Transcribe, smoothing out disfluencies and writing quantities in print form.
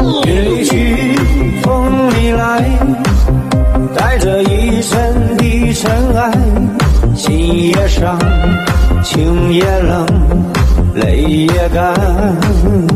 云里去，风里来，带着一身的尘埃，心也伤，情也冷，泪也干。